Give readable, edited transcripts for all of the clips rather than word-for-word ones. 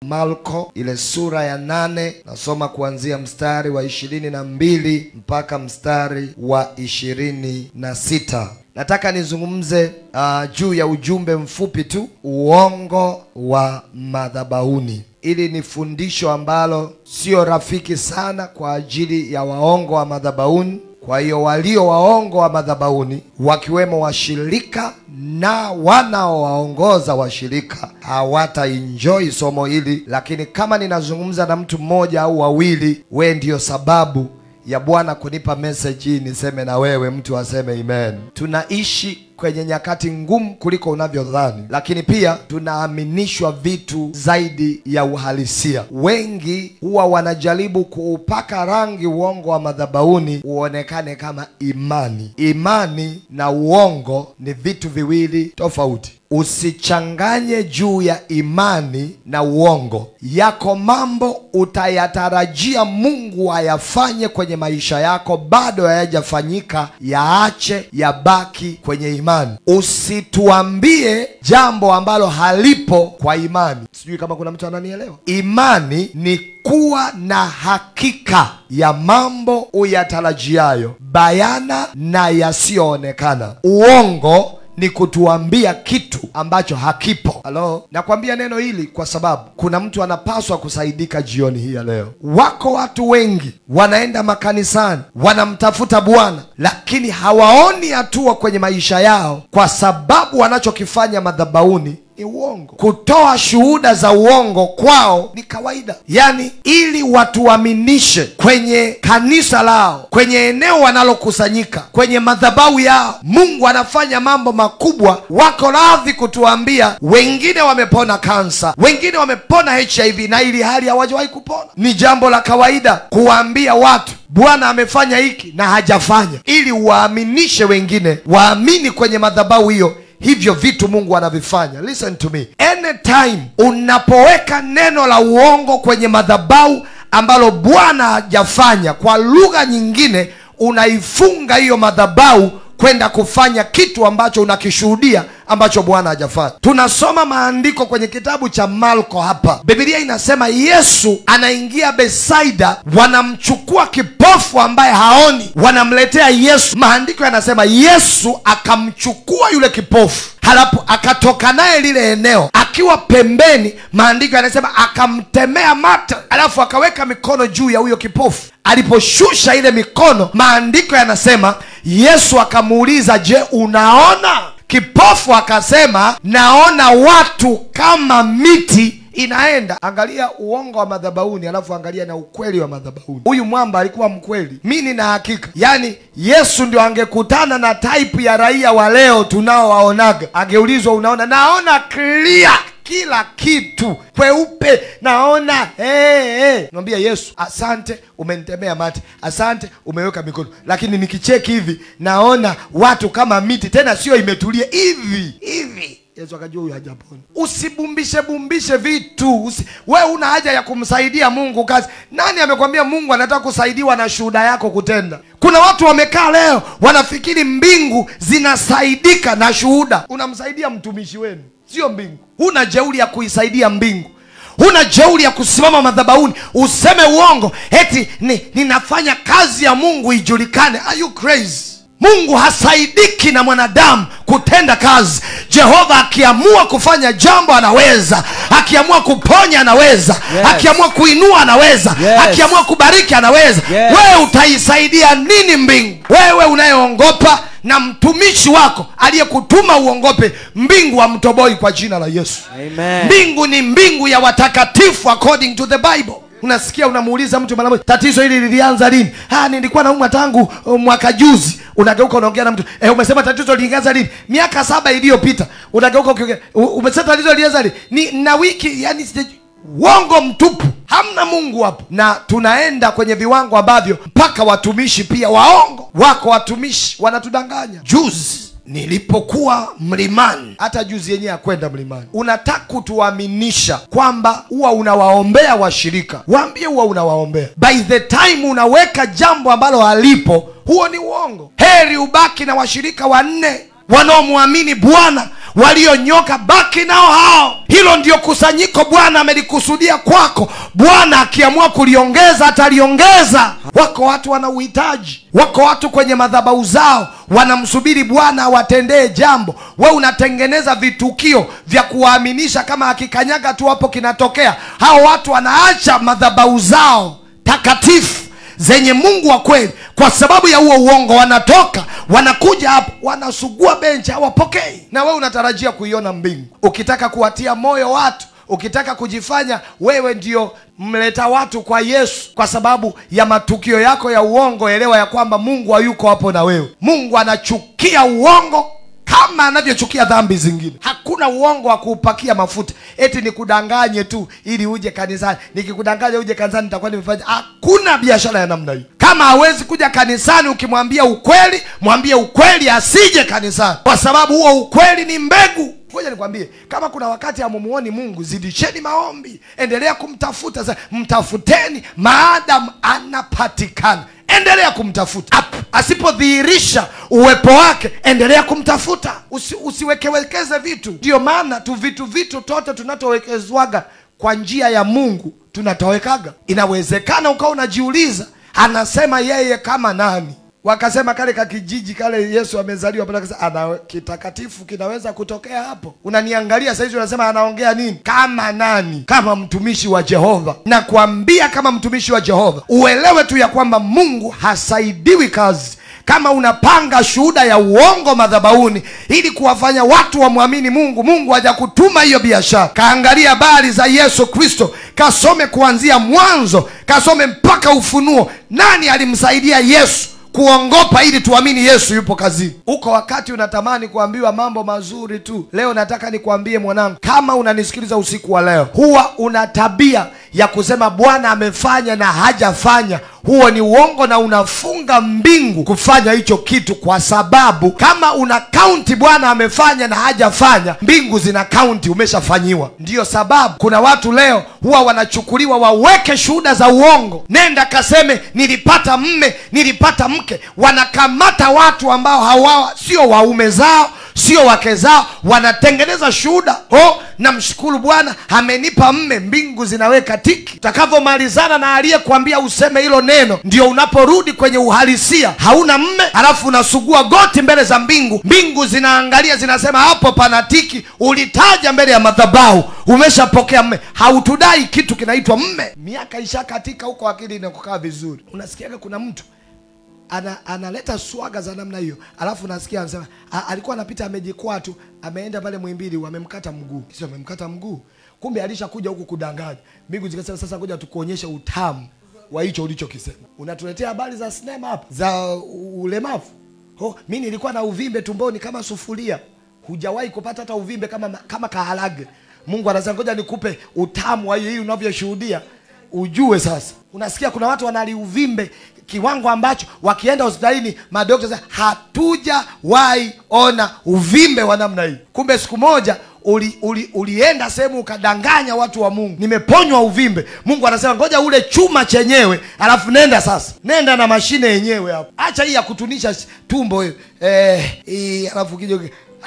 Marko ile sura ya 8, nasoma kuanzia mstari wa 22 mpaka mstari wa 26. Nataka nizungumze juu ya ujumbe mfupi tu, uongo wa madhabahuni. Ili ni fundisho ambalo sio rafiki sana kwa ajili ya waongo wa madhabahuni. Kwa hiyo walio waongo wa madhabahuni, wakiwemo washirika na wanaowaongoza washirika, hawata enjoy somo hili. Lakini kama ninazungumza na mtu mmoja au wawili, we ndio sababu ya Bwana kunipa message hii niseme na wewe, mtu aseme amen. Tunaishi kwenye nyakati ngumu kuliko unavyodhani, lakini pia tunaaminishwa vitu zaidi ya uhalisia. Wengi huwa wanajaribu kuupaka rangi uongo wa madhabahuni uonekane kama imani. Imani na uongo ni vitu viwili tofauti. Usichanganye juu ya imani na uongo. Yako mambo utayatarajia Mungu ayafanye kwenye maisha yako, bado hayajafanyika, yaache yabaki kwenye imani. Usituambie jambo ambalo halipo kwa imani. Sijui kama kuna mtu ananielewa. Imani ni kuwa na hakika ya mambo uyatarajiayo, bayana na yasiyoonekana. Uongo ni kutuambia kitu ambacho hakipo. Halo, nakwambia neno hili kwa sababu kuna mtu anapaswa kusaidika jioni hii ya leo. Wako watu wengi wanaenda makanisani, wanamtafuta Bwana, lakini hawaoni hatua kwenye maisha yao, kwa sababu wanachokifanya madhabahuni ni uongo. Kutoa shuhuda za uongo kwao ni kawaida. Yani, ili watuaminishe kwenye kanisa lao, kwenye eneo wanalokusanyika, kwenye madhabahu yao, Mungu anafanya mambo makubwa. Wako radhi kutuambia wengine wamepona kansa, wengine wamepona HIV, na ili hali hawajawahi kupona. Ni jambo la kawaida kuwaambia watu Bwana amefanya hiki na hajafanya, ili waaminishe wengine waamini kwenye madhabahu hiyo hivyo vitu Mungu anavifanya. Listen to me. Anytime unapoweka neno la uongo kwenye madhabahu ambalo Bwana hajafanya, kwa lugha nyingine unaifunga hiyo madhabahu kwenda kufanya kitu ambacho unakishuhudia ambacho Bwana hajafanya. Tunasoma maandiko kwenye kitabu cha Marko hapa. Biblia inasema Yesu anaingia Betsaida, wanamchukua kipofu ambaye haoni, wanamletea Yesu. Maandiko yanasema Yesu akamchukua yule kipofu, halafu akatoka naye lile eneo. Akiwa pembeni, maandiko yanasema akamtemea mate, halafu akaweka mikono juu ya huyo kipofu. Aliposhusha ile mikono, maandiko yanasema Yesu akamuuliza, je, unaona? Kipofu akasema, naona watu kama miti inaenda. Angalia uongo wa madhabahuni, alafu angalia na ukweli wa madhabahuni. Huyu mwamba alikuwa mkweli. Mimi nina hakika, yani Yesu ndio angekutana na type ya raia wa leo tunaowaonaga, angeulizwa unaona? Naona clear, kila kitu kweupe, naona Mwambia Yesu, asante umenitemea mate, asante umeweka mikono, lakini nikicheki hivi naona watu kama miti, tena sio imetulia hivi. Yesu akajua huyu hajapona. Usibumbishe vitu. Wewe una haja ya kumsaidia Mungu kazi. Nani amekwambia Mungu anataka kusaidiwa na shuhuda yako kutenda? Kuna watu wamekaa leo wanafikiri mbingu zinasaidika na shuhuda. Unamsaidia mtumishi wenu, sio mbingu. Huna jeuri ya kuisaidia mbingu. Huna jeuri ya kusimama madhabahuni useme uongo eti ninafanya kazi ya Mungu ijulikane. Are you crazy? Mungu hasaidiki na mwanadamu kutenda kazi. Jehova akiamua kufanya jambo anaweza. Akiamua kuponya anaweza. Yes. Akiamua kuinua anaweza. Yes. Akiamua kubariki anaweza. Yes. Wewe utaisaidia nini mbingu? Wewe unayeongopa na mtumishi wako aliyekutuma uongope, mbingu hamtoboi kwa jina la Yesu. Amen. Mbingu ni mbingu ya watakatifu according to the Bible. Unasikia unamuuliza mtu mara moja, tatizo hili lilianza lini? Nilikuwa naumwa tangu mwaka juzi. Unageuka unaongea na mtu, umesema tatizo lilianza lini? Miaka 7 iliyopita. Unageuka ukiongea, umesema tatizo lilianza lini? Na wiki, yani uongo mtupu. Hamna Mungu hapo. Na tunaenda kwenye viwango ambavyo mpaka watumishi pia waongo. Wako watumishi wanatudanganya. Juzi nilipokuwa mlimani, hata juzi yenyewe akwenda mlimani, unataka kutuaminisha kwamba huwa unawaombea washirika. Waambie huwa unawaombea. By the time unaweka jambo ambalo halipo, huo ni uongo. Heri ubaki na washirika 4 wanaomwamini Bwana, walionyoka baki nao hao. Hilo ndio kusanyiko Bwana amelikusudia kwako. Bwana akiamua kuliongeza ataliongeza. Wako watu wana uhitaji, wako watu kwenye madhabahu zao wanamsubiri Bwana awatendee jambo. Wewe unatengeneza vitukio vya kuwaaminisha kama akikanyaga tu hapo kinatokea. Hao watu wanaacha madhabahu zao takatifu zenye Mungu wa kweli kwa sababu ya huo uongo. Wanatoka wanakuja hapo wanasugua benchi, hawapokei. Na wewe unatarajia kuiona mbingu. Ukitaka kuwatia moyo watu, ukitaka kujifanya wewe ndio mleta watu kwa Yesu kwa sababu ya matukio yako ya uongo, elewa ya kwamba Mungu hayuko hapo na wewe. Mungu anachukia uongo kama anavyochukia dhambi zingine. Hakuna uongo wa kuupakia mafuta eti nikudanganye tu ili uje kanisani. Nikikudanganya uje kanisani nitakuwa nimefanya. Hakuna biashara ya namna hiyo. Kama hawezi kuja kanisani ukimwambia ukweli, mwambie ukweli asije kanisani, kwa sababu huo ukweli ni mbegu. Ngoja nikwambie, kama kuna wakati hamumuoni Mungu, zidisheni maombi, endelea kumtafuta. Mtafuteni maadamu anapatikana. Endelea kumtafuta. Asipodhihirisha uwepo wake, endelea kumtafuta. Usiwekewekeze vitu. Ndio maana tu vitu tote tunatowekezwaga kwa njia ya Mungu tunatowekaga. Inawezekana ukawa unajiuliza, anasema yeye kama nani? Wakasema kale kakijiji kale Yesu amezaliwa pale, ana kitakatifu kinaweza kutokea hapo. Unaniangalia sasa hivi unasema anaongea nini? Kama nani? Kama mtumishi wa Jehova. Na kuambia kama mtumishi wa Jehova, uelewe tu ya kwamba Mungu hasaidiwi kazi kama unapanga shuhuda ya uongo madhabahuni ili kuwafanya watu wamwamini Mungu. Mungu hajakutuma hiyo biashara. Kaangalia habari za Yesu Kristo, kasome kuanzia Mwanzo, kasome mpaka Ufunuo. Nani alimsaidia Yesu kuongopa ili tuamini Yesu yupo kazini? Uko wakati unatamani kuambiwa mambo mazuri tu. Leo nataka nikwambie mwanangu, kama unanisikiliza usiku wa leo, huwa una tabia ya kusema Bwana amefanya na hajafanya. Huo ni uongo na unafunga mbingu kufanya hicho kitu, kwa sababu kama una kaunti Bwana amefanya na hajafanya, mbingu zina kaunti umeshafanyiwa. Ndiyo sababu kuna watu leo huwa wanachukuliwa waweke shuhuda za uongo. Nenda kaseme nilipata mme, nilipata mke. Wanakamata watu ambao hawa sio waume zao, sio wake zao, wanatengeneza shuhuda. Namshukuru Bwana amenipa mme. Mbingu zinaweka tiki. Utakavomalizana na aliyekuambia useme hilo neno, ndio unaporudi kwenye uhalisia. Hauna mme, alafu unasugua goti mbele za mbingu. Mbingu zinaangalia, zinasema hapo pana tiki. Ulitaja mbele ya madhabahu, umeshapokea mme. Hautudai kitu kinaitwa mme. Miaka ishakatika huko, akili inakukaa vizuri. Unasikiaga kuna mtu analeta swaga za namna hiyo, alafu nasikia anasema alikuwa anapita amejikwaa tu, ameenda pale Muhimbili wamemkata mguu. Sio amemkata mguu, kumbe alishakuja huku kudanganya. Mbingu zikasema sasa ngoja tukuonyeshe utamu wa hicho ulichokisema. Unatuletea habari za sinema hapa za ulemavu. Mimi nilikuwa na uvimbe tumboni kama sufuria. Hujawahi kupata hata uvimbe kama kahalage. Mungu anasema ngoja nikupe utamu wa hii unavyoshuhudia ujue. Sasa unasikia kuna watu wanali uvimbe kiwango ambacho wakienda hospitalini madaktari sasa hatujawahi ona uvimbe wa namna hii. Kumbe siku moja ulienda sehemu ukadanganya watu wa Mungu, nimeponywa uvimbe. Mungu anasema ngoja ule chuma chenyewe, alafu nenda sasa, nenda na mashine yenyewe hapo. Acha hii ya kutunisha tumbo hii, alafu kidogo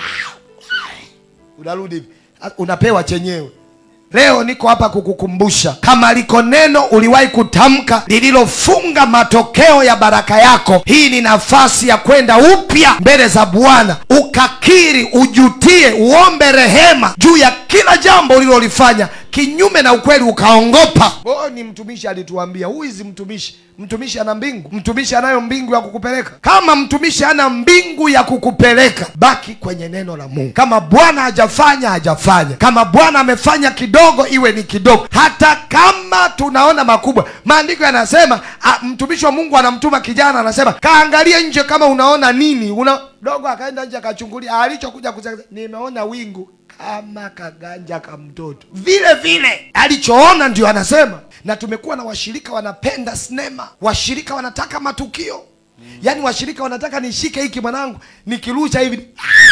unarudi hivi, unapewa chenyewe. Leo niko hapa kukukumbusha, kama liko neno uliwahi kutamka lililofunga matokeo ya baraka yako, hii ni nafasi ya kwenda upya mbele za Bwana, ukakiri, ujutie, uombe rehema juu ya kila jambo ulilolifanya kinyume na ukweli, ukaongopa. Ni mtumishi alituambia, huizi mtumishi ana mbingu. Mtumishi anayo mbingu ya kukupeleka. Kama mtumishi ana mbingu ya kukupeleka, baki kwenye neno la Mungu. Kama Bwana hajafanya, hajafanya. Kama Bwana amefanya kidogo, iwe ni kidogo, hata kama tunaona makubwa. Maandiko yanasema mtumishi wa Mungu anamtuma kijana, anasema kaangalie nje kama unaona nini. Dogo akaenda nje akachungulia, alichokuja kusema nimeona wingu kama kaganja ka mtoto. Vile vile alichoona ndio anasema. Na tumekuwa na washirika wanapenda sinema, washirika wanataka matukio. Yaani washirika wanataka nishike hiki mwanangu, nikirusha hivi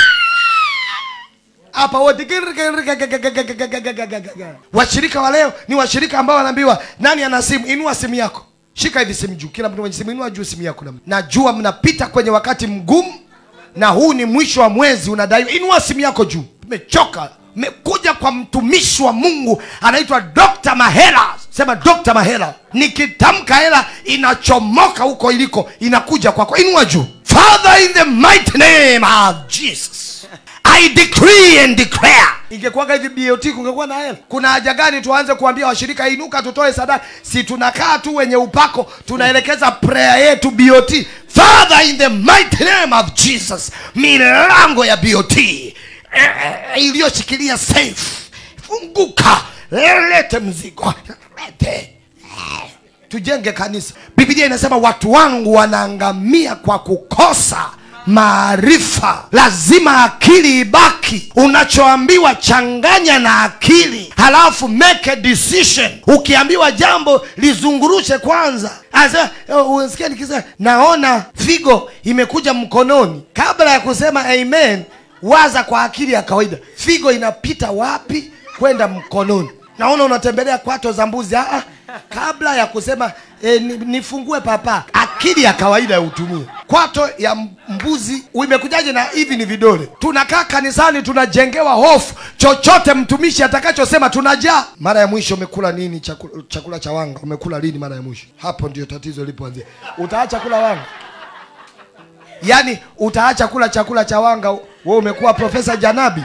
hapa wote. Washirika wa leo ni washirika ambao wanaambiwa nani ana simu, inua simu yako, shika hivi simu juu. Kila mtu mwenye simu inua juu simu yako. Najua mnapita kwenye wakati mgumu, na huu ni mwisho wa mwezi, unadai inua simu yako juu. tumechoka. Mekuja kwa mtumishi wa Mungu anaitwa Dr. Mahela. Sema Dr. Mahela. Nikitamka hela inachomoka huko iliko, inakuja kwako. Inua juu. Father, in the mighty name of Jesus, I decree and declare. Ingekuwa hivi BOT kungekuwa na hela. Kuna haja gani tuanze kuambia washirika inuka tutoe sadaka? Si tunakaa tu wenye upako, tunaelekeza prayer yetu BOT. Father, in the mighty name of Jesus, milango ya BOT iliyoshikilia safe funguka, lete mzigo, lete. Tujenge kanisa. Biblia inasema watu wangu wanaangamia kwa kukosa maarifa. Lazima akili ibaki. Unachoambiwa changanya na akili, halafu make a decision. Ukiambiwa jambo lizungurushe kwanza. Asa unasikia nikisema naona figo imekuja mkononi, kabla ya kusema amen, waza kwa akili ya kawaida, figo inapita wapi kwenda mkononi? Naona unatembelea kwato za mbuzi. Kabla ya kusema nifungue papa, akili ya kawaida utumie. Kwato ya mbuzi imekujaje na hivi ni vidole? Tunakaa kanisani tunajengewa hofu, chochote mtumishi atakachosema tunajaa. Mara ya mwisho umekula nini? Chakula cha wanga. Umekula lini mara ya mwisho? Hapo ndio tatizo lipoanzia. Utaacha kula wanga? Yaani utaacha kula chakula cha wanga wewe umekuwa Profesa Janabi?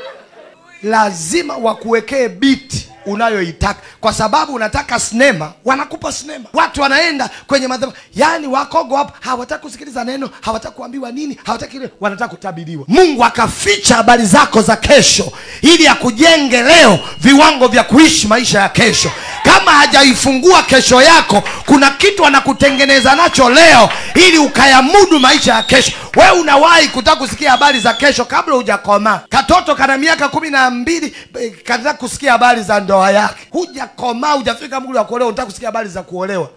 Lazima wakuwekee biti unayoitaka, kwa sababu unataka sinema, wanakupa sinema. Watu wanaenda kwenye madhabahu, yani wakogo hapo, hawataka kusikiliza neno, hawataka kuambiwa nini, hawataka ile, wanataka kutabiriwa. Mungu akaficha habari zako za kesho ili akujenge leo viwango vya kuishi maisha ya kesho. Kama hajaifungua kesho yako, kuna kitu anakutengeneza nacho leo ili ukayamudu maisha ya kesho. Wewe unawahi kutaka kusikia habari za kesho kabla hujakoma. Katoto kana miaka 12 kanataka kusikia habari za ndoa yake. Hujakoma, hujafika muda wa kuolewa, unataka kusikia habari za kuolewa.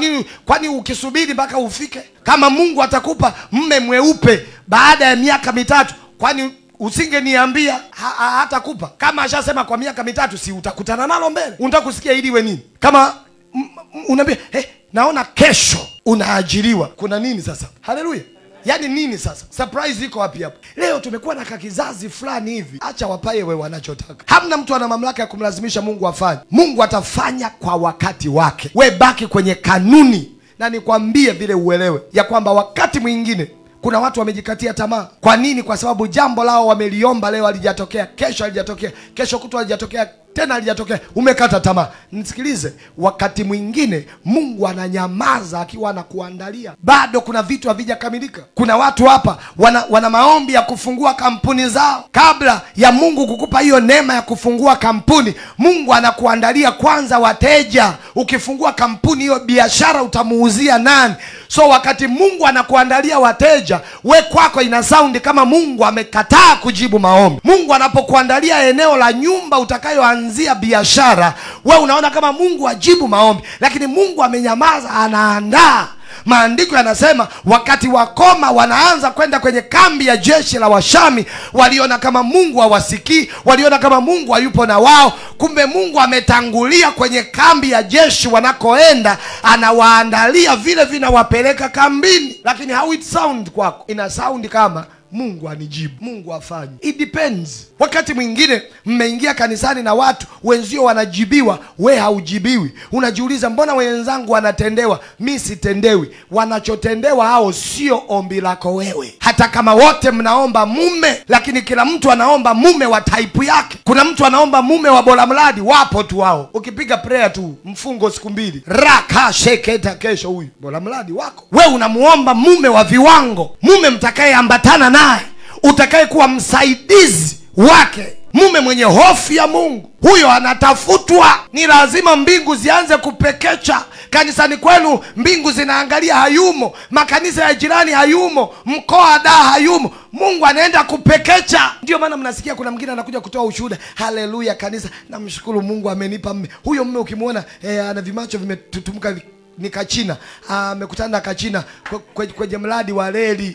Kwani ukisubiri mpaka ufike? Kama Mungu atakupa mme mweupe baada ya miaka 3, kwani usingeniambia hatakupa? Kama ashasema kwa miaka 3, si utakutana nalo mbele? Unataka kusikia ili iwe nini? Kama unaambia naona kesho unaajiriwa, kuna nini sasa? Haleluya. Yaani nini sasa? Surprise iko wapi hapo? Leo tumekuwa na kizazi fulani hivi, acha wapaye wewe wanachotaka. Hamna mtu ana mamlaka ya kumlazimisha Mungu afanye. Mungu atafanya kwa wakati wake. We baki kwenye kanuni, na nikwambie vile uelewe ya kwamba wakati mwingine kuna watu wamejikatia tamaa. Kwa nini? Kwa sababu jambo lao wameliomba leo halijatokea, kesho halijatokea, kesho kutwa halijatokea, tena halijatokea. Umekata tamaa. Nisikilize, wakati mwingine Mungu ananyamaza akiwa anakuandalia. Bado kuna vitu havijakamilika. Kuna watu hapa wana maombi ya kufungua kampuni zao. Kabla ya Mungu kukupa hiyo neema ya kufungua kampuni, Mungu anakuandalia kwanza wateja. Ukifungua kampuni hiyo, biashara utamuuzia nani? So wakati Mungu anakuandalia wateja, we kwako ina sound kama Mungu amekataa kujibu maombi. Mungu anapokuandalia eneo la nyumba utakayoanzia biashara, we unaona kama Mungu ajibu maombi, lakini Mungu amenyamaza, anaandaa. Maandiko yanasema wakati wakoma wanaanza kwenda kwenye kambi ya jeshi la Washami, waliona kama Mungu hawasikii, waliona kama Mungu hayupo na wao. Kumbe Mungu ametangulia kwenye kambi ya jeshi wanakoenda, anawaandalia vile vinawapeleka kambini. Lakini how it sound kwako? Ina sound kama Mungu anijibu, Mungu afanye. It depends. Wakati mwingine mmeingia kanisani na watu wenzio wanajibiwa, we haujibiwi. Unajiuliza, mbona wenzangu wanatendewa, mimi sitendewi? Wanachotendewa hao sio ombi lako wewe. Hata kama wote mnaomba mume, lakini kila mtu anaomba mume wa type yake. Kuna mtu anaomba mume wa bora mradi, wapo tu hao. Ukipiga prayer tu, mfungo siku 2, raka sheketa kesho huyu bora mradi wako. We unamuomba mume wa viwango, mume mtakayeambatana naye, utakaye kuwa msaidizi wake, mume mwenye hofu ya Mungu. Huyo anatafutwa. Ni lazima mbingu zianze kupekecha. Kanisani kwenu mbingu zinaangalia, hayumo. Makanisa ya jirani hayumo. Mkoa da hayumo. Mungu anaenda kupekecha. Ndio maana mnasikia kuna mwingine anakuja kutoa ushuhuda, haleluya kanisa, namshukuru Mungu amenipa mme. Huyo mme ukimuona ana vimacho vimetutumuka ni Kachina. Amekutana na Kachina kwenye mradi wa reli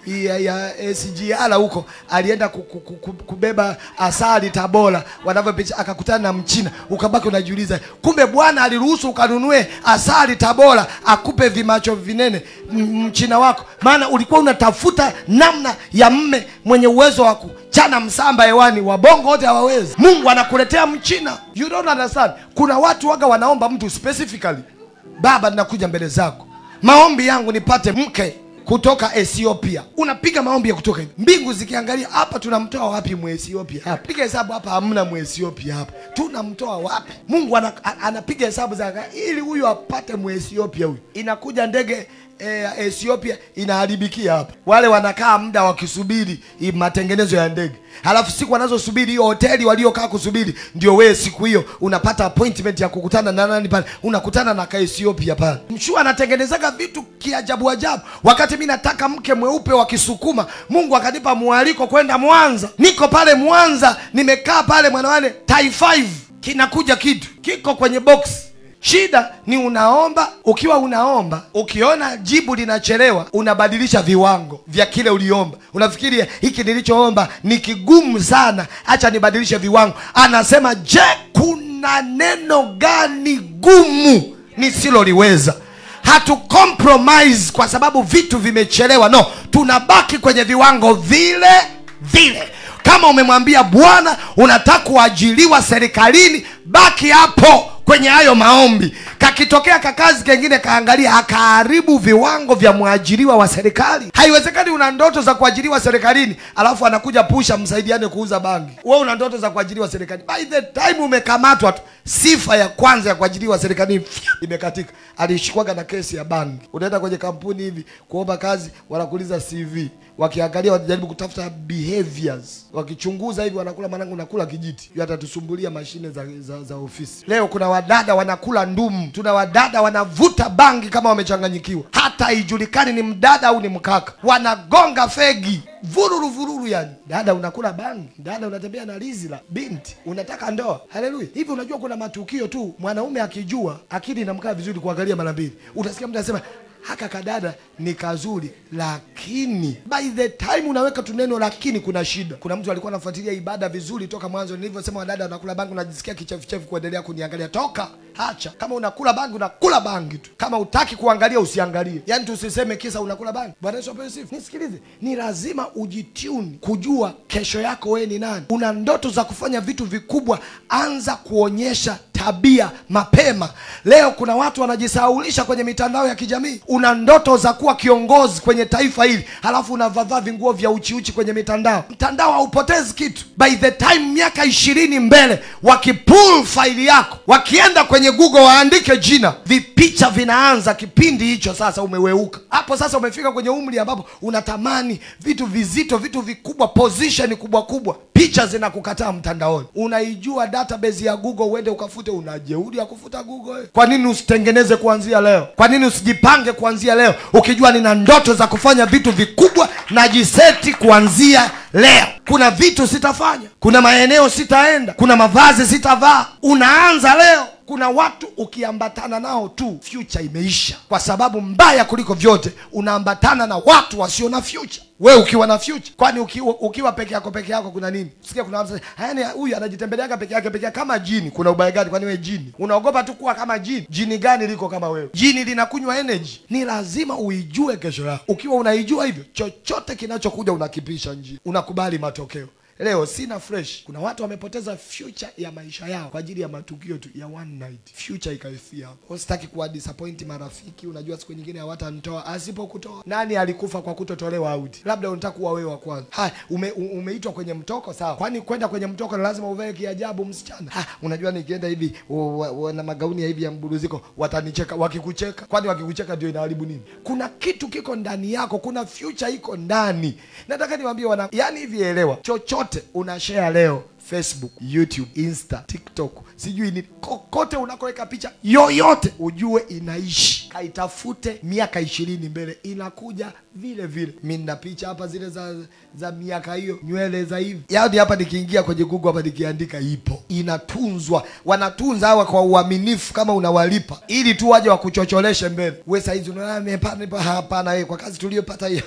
ya SGR huko, alienda kubeba asali Tabora, wanavyopicha akakutana na Mchina. Ukabaki unajiuliza, kumbe Bwana aliruhusu ukanunue asali Tabora akupe vimacho vinene Mchina wako, maana ulikuwa unatafuta namna ya mme mwenye uwezo wa kuchana msamba hewani. Wabongo wote hawawezi. Mungu anakuletea Mchina. You don't understand. Kuna watu waga wanaomba mtu specifically, Baba ninakuja mbele zako, maombi yangu nipate mke kutoka Ethiopia. Unapiga maombi ya kutoka hivi, mbingu zikiangalia, hapa tunamtoa wapi Muethiopia hapa? Piga hesabu hapa, hamna Muethiopia hapa. Tunamtoa wapi? Mungu anapiga hesabu za ili huyu apate Muethiopia huyu. Inakuja ndege Ethiopia inaharibikia hapa. Wale wanakaa muda wakisubiri matengenezo ya ndege. Halafu siku wanazosubiri hiyo hoteli waliokaa kusubiri, ndio wewe siku hiyo unapata appointment ya kukutana na nani pale? Unakutana na Ethiopia pale. Mshua anatengenezaga vitu kiajabu ajabu. Wakati mimi nataka mke mweupe wa Kisukuma, Mungu akanipa mwaliko kwenda Mwanza. Niko pale Mwanza, nimekaa pale Mwanawane Tai 5 kinakuja kitu kiko kwenye box. Shida ni unaomba, ukiwa unaomba, ukiona jibu linachelewa, unabadilisha viwango vya kile uliomba. Unafikiria hiki nilichoomba ni kigumu sana, acha nibadilishe viwango. Anasema, je, kuna neno gani gumu nisiloliweza? Hatu compromise kwa sababu vitu vimechelewa. No, tunabaki kwenye viwango vile vile. Kama umemwambia Bwana unataka kuajiriwa serikalini, baki hapo kwenye hayo maombi. Kakitokea kakazi kengine kaangalia akaharibu viwango vya mwajiriwa wa serikali. Haiwezekani una ndoto za kuajiriwa serikalini, alafu anakuja pusha msaidiane kuuza bangi. Wewe una ndoto za kuajiriwa serikalini, by the time umekamatwa tu, sifa ya kwanza ya kuajiriwa serikalini imekatika. Alishikwaga na kesi ya bangi. Unaenda kwenye kampuni hivi kuomba kazi, wanakuuliza CV. Wakiangalia wanajaribu kutafuta behaviors. Wakichunguza hivi wanakula manangu nakula kijiti. Yeye atatusumbulia mashine za ofisi. Leo kuna wadada wanakula ndumu. Tuna wadada wanavuta bangi kama wamechanganyikiwa. Hata haijulikani ni mdada au ni mkaka. Wanagonga fegi. Vururu yani. Dada unakula bangi, dada unatembea na lizi la binti, unataka ndoa. Haleluya. Hivi unajua kuna matukio tu mwanaume akijua akili inamkaa vizuri kuangalia mara mbili. Utasikia mtu anasema haka kadada ni kazuri, lakini by the time unaweka tu neno lakini kuna shida. Kuna mtu alikuwa anafuatilia ibada vizuri toka mwanzo, nilivyosema wadada wanakula bangi, unajisikia kichefuchefu kuendelea kuniangalia. Toka, acha. Kama unakula bangi unakula bangi tu. Kama utaki kuangalia usiangalie. Yaani tusiseme kisa unakula bangi. Bwana Yesu apewe sifa. Nisikilize, ni lazima ujitune kujua kesho yako wewe ni nani. Una ndoto za kufanya vitu vikubwa, anza kuonyesha tabia mapema. Leo kuna watu wanajisahaulisha kwenye mitandao ya kijamii. Una ndoto za kuwa kiongozi kwenye taifa hili, halafu unavaa vinguo vya uchi kwenye mitandao. Mtandao haupotezi kitu. By the time miaka 20 mbele, wakipull faili yako, wakienda kwenye Google waandike jina, vipicha vinaanza kipindi hicho. Sasa umeweuka. Hapo sasa umefika kwenye umri ambapo unatamani vitu vizito, vitu vikubwa, position kubwa. Picha zinakukataa mtandaoni. Unaijua database ya Google, uende ukafute. Unajeuri ya kufuta Google. Kwa nini usitengeneze kuanzia leo? Kwa nini usijipange kuanzia leo? Ukijua nina ndoto za kufanya vitu vikubwa, na jiseti kuanzia leo. Kuna vitu sitafanya, kuna maeneo sitaenda, kuna mavazi sitavaa. Unaanza leo. Kuna watu ukiambatana nao tu future imeisha, kwa sababu mbaya kuliko vyote unaambatana na watu wasio na future. Wewe ukiwa na future, kwani ukiwa peke yako kuna nini? Sikia kuna watu yani huyu anajitembeleaga peke yake kama jini. Kuna ubaya gani? Kwani wewe jini? Unaogopa tu kuwa kama jini? Jini gani liko kama wewe? Jini linakunywa energy. Ni lazima uijue kesho yako. Ukiwa unaijua hivyo, chochote kinachokuja unakipisha njia. Unakubali matokeo. Leo sina fresh. Kuna watu wamepoteza future ya maisha yao kwa ajili ya matukio tu ya one night. Future ikaifia hapo. Usitaki kuwa disappoint marafiki. Unajua siku nyingine hawatanitoa. Asipokutoa, nani alikufa kwa kutotolewa out? Labda unataka kuwa wewe wa kwanza. Hai, umeitwa kwenye mtoko, sawa. Kwani kwenda kwenye mtoko lazima uvae kiajabu msichana? Unajua nikienda hivi na magauni ya hivi ya mburuziko watanicheka. Wakikucheka, kwani wakikucheka ndio inaharibu nini? Kuna kitu kiko ndani yako, kuna future iko ndani. Nataka niwaambie yani hivi elewa. Chochote unashare leo Facebook, YouTube, Insta, TikTok, sijui ni kokote unakoweka picha yoyote, ujue inaishi. Kaitafute miaka 20 mbele, inakuja vile vile. Mimi nina picha hapa zile za miaka hiyo, nywele za hivi. Yaani hapa nikiingia kwenye Google hapa nikiandika ipo. Inatunzwa. Wanatunza hawa kwa uaminifu kama unawalipa, ili tu waje wakuchocholeshe mbele. Wewe saizi unaona hapana kwa kazi tuliyopata hii.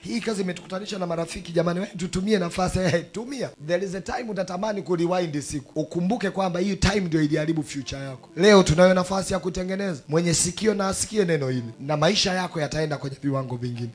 hii kazi imetukutanisha na marafiki, jamani wewe tutumie nafasi. Tumia. There is a time utatamani kurewind siku. Ukumbuke kwamba hii time ndio iliharibu future yako. Leo tunayo nafasi ya kutengeneza. Mwenye sikio na asikie neno hili, na maisha yako yataenda kwenye viwango vingine.